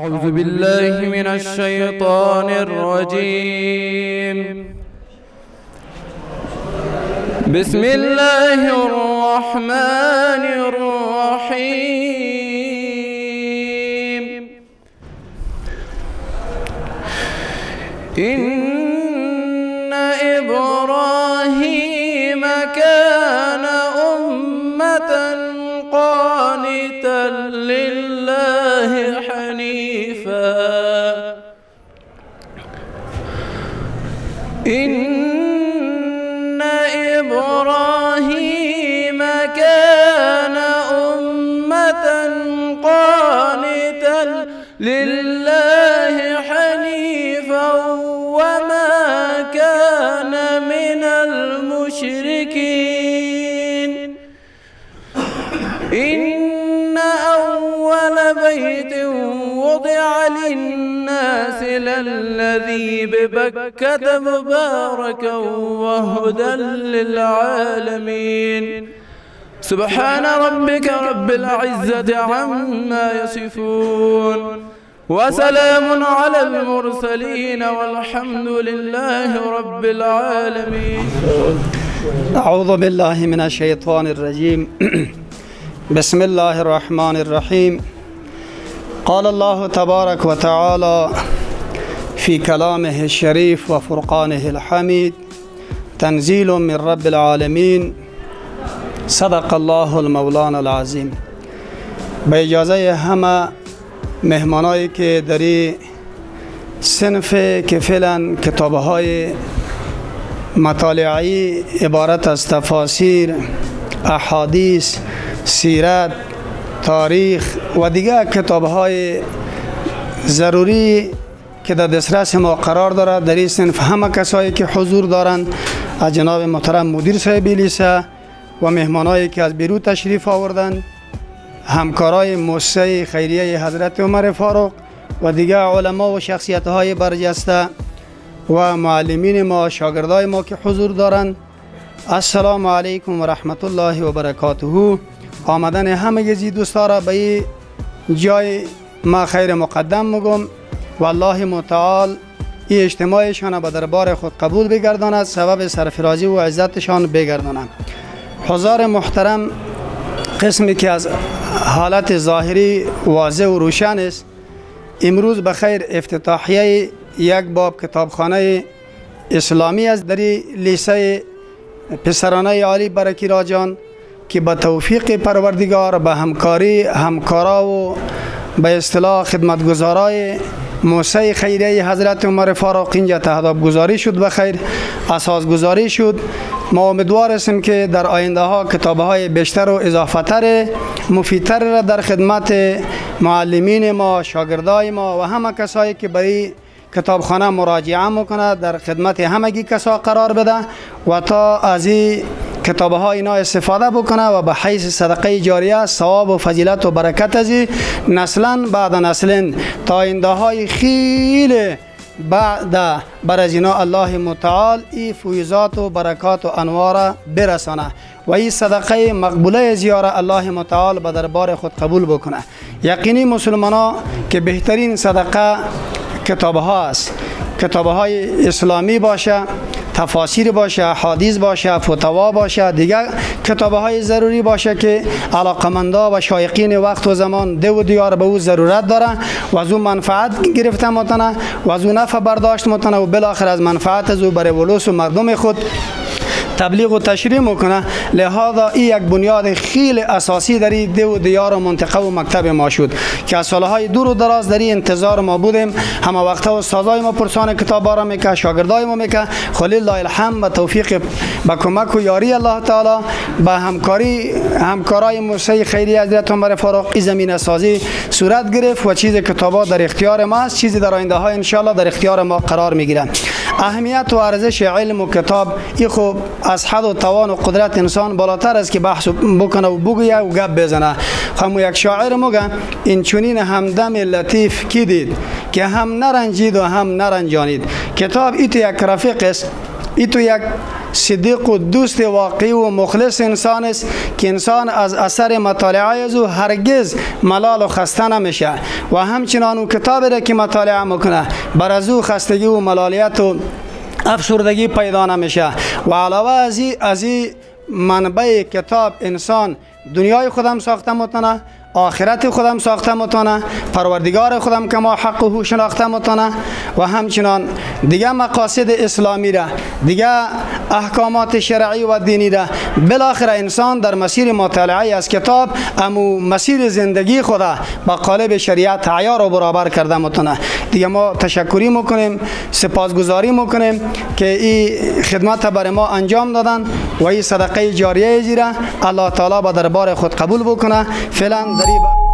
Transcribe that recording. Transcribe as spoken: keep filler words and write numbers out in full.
أعوذ بالله من الشيطان الرجيم. بسم الله الرحمن الرحيم. إن إبراهيم كان أمة قانتا لله حنيفا إن إبراهيم كان أمة قانتا لله حنيفا وما كان من المشركين. إن أول بيت وضع للناس للذي ببكة مباركا وهدى للعالمين. سبحان ربك رب العزة عما يصفون وسلام على المرسلين والحمد لله رب العالمين. أعوذ بالله من الشيطان الرجيم. بسم الله الرحمن الرحيم. قال الله تبارك وتعالى في كلامه الشريف وفرقانه الحميد تنزيل من رب العالمين. صدق الله المولانا العظيم. با اجازه همه مهمانایی که دری صنف که فعلا کتابهای مطالعی عبارت از تفاسیر، احادیث، سیرت، تاریخ و دیگر کتابهای ضروری که در دسترس ما قرار دارد، در این صنف همه کسایی که حضور دارند از جناب محترم مدیر صاحب لیسه و مهمانایی که از بیرون تشریف آوردند، همکارای مؤسسه خیریه حضرت عمر فاروق و دیگر علما و شخصیت های برجسته و معلمین ما، شاگردای ما که حضور دارند، السلام علیکم و رحمت الله و برکاته. آمدن همه گزی دوستا را به جای ما خیر مقدم میگم و الله متعال این اجتماعشان به دربار خود قبول بگرداند، سبب سرفرازی و عزتشان بگرداند. حضار محترم، قسمی که از حالت ظاهری واضح و روشن است، امروز به خیر افتتاحیه یک باب کتابخانه اسلامی از در لیسه پسرانه عالی برکی راجان که با توفیق پروردگار به همکاری همکارا و به اصطلاح خدمتگزارای مؤسسه خیریه حضرت عمر فاروق اینجا تهداب گذاری شد، به خیر اساس گذاری شد. ما امیدوار هستیم که در آینده ها کتاب های بیشتر و اضافه تر مفیدتر را در خدمت معلمین ما، شاگردای ما و همه کسایی که برای کتابخانه مراجعه میکنه در خدمت همگی کسا قرار بده و تا از این کتاب ها اینا استفاده بکنه و به حیث صدقه جاریه ثواب و فضیلت و برکت از نسلا بعد نسل تا آینده های خیلی بعد بر از اینا الله متعال ای فیضات و برکات و انوار برسانه و این صدقه مقبوله زیاره الله متعال به دربار خود قبول بکنه. یقینی مسلمان ها که بهترین صدقه کتاب ها است، کتاب های اسلامی باشه، تفاسیر باشه، حدیث باشه، فتوا باشه، دیگر کتاب های ضروری باشه که علاقمندا و شایقین وقت و زمان ده و دیار به او ضرورت داره و از او منفعت گرفته متنه و از او نفع برداشت متنه و بالاخره از منفعت از او برای ولوس و مردم خود تبلیغ و تشریح میکنه. لہذا این یک بنیاد خیلی اساسی در این ده و دیار و منطقه و مکتب ما شد که از سالهای دور و دراز در این انتظار ما بودیم. همه وقتا استادای ما پرسان کتابا را میکه، شاگردای ما میکه. خلیل الله الحمد و توفیق با کمک و یاری الله تعالی با همکاری همکارای مؤسسه خیریه حضرت عمر فاروق این زمینه سازی صورت گرفت و چیز کتابا در اختیار ما است، چیزی در آینده ها ان شاء الله در اختیار ما قرار میگیره. اهمیت و ارزش علم و کتاب این خوب از حد و توان و قدرت انسان بالاتر است که بحث بکنه و بگویه و گپ بزنه. هم یک شاعر میگه این چنین همدم لطیف کی دید که هم نرنجید و هم نرنجانید. کتاب ایت یک رفیق است این تو یک صدیق و دوست واقعی و مخلص انسان است که انسان از اثر مطالعه از او هرگز ملال و خسته نمیشه و همچنان او کتابی را که مطالعه میکنه بر از او خستگی و ملالیت و افسردگی پیدا نمیشه. و علاوه از این از این منبع کتاب انسان دنیای خودم ساخته میتونه، آخرت خودم ساخته میتونه، پروردگار خودم که ما حق و شناخته میتونه و همچنان دیگه مقاصد اسلامی را، دیگه احکامات شرعی و دینی را بالاخره انسان در مسیر مطالعه از کتاب امو مسیر زندگی خدا با قالب شریعت عیار و برابر کرده میتونه. دیگه ما تشکری میکنیم، سپاسگزاری میکنیم که این خدمت برای ما انجام دادن و این صدقه جاریه زیره الله تعالی با دربار خود قبول بکنه. فعلا دریبا